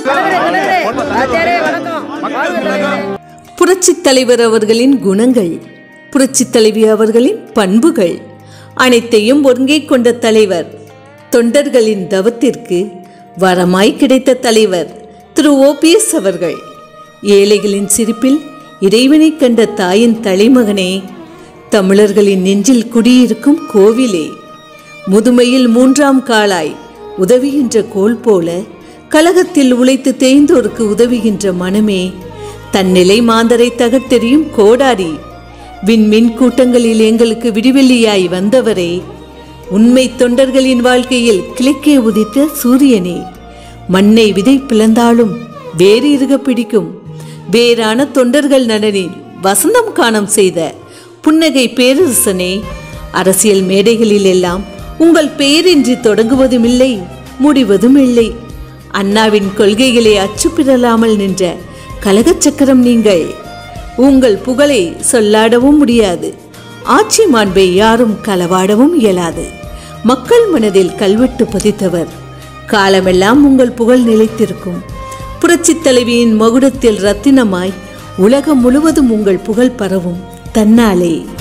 புரட்சித் தலைவர் அவர்களின் குணங்கள், புரட்சித் தலைவி அவர்களின் பண்புகள் அனைத்தையும் ஒருங்கே கொண்ட தலைவர், தொண்டர்களின் தவத்திற்கு வரமாய் கிடைத்த தலைவர் திரு OPS அவர்கள். ஏழைகளின் சிரிப்பில் இறைவனை கண்ட தாயின் தலைமகனே, தமிழர்களின் நெஞ்சில் குடியிருக்கும் கோவிலே, முதுமையில் 3ஆம் காலாய் உதவுகின்ற கோல் போல கலகத்தில் உழைத்து தேய்ந்தோருக்கு உதவுகின்ற மனமே, தன்னிலை மாந்தரை தகர்த்தெறியும் கோடாரி, விண்மின் கூட்டங்களில் எங்களுக்கு விடிவெள்ளியாய் வந்தவரே, உண்மை தொண்டர்களின் வாழ்க்கையில் கிழக்கே உதித்த சூரியனே, மண்ணை விதை பிளந்தாலும் வேறு இருக பிடிக்கும் வேறான தொண்டர்கள் நலனில் வசந்தம் காணம் செய்த புன்னகை பேரரசனே, அரசியல் மேடைகளில் எல்லாம் உங்கள் பெயரின்றி தொடங்குவதும் இல்லை முடிவதும் இல்லை. அண்ணாவின் கொள்கைகளை அச்சுப்பிரலாமல் நின்ற கலக சக்கரம் நீங்கள். உங்கள் புகழை சொல்லாடவும் முடியாது, ஆட்சி மாண்பை யாரும் களவாடவும் இயலாது. மக்கள் மனதில் கல்வெட்டு பதித்தவர், காலமெல்லாம் உங்கள் புகழ் நிலைத்திருக்கும். புரட்சித் தலைவியின் மகுடத்தில் ரத்தினமாய் உலகம் முழுவதும் உங்கள் புகழ் பரவும் தன்னாலே.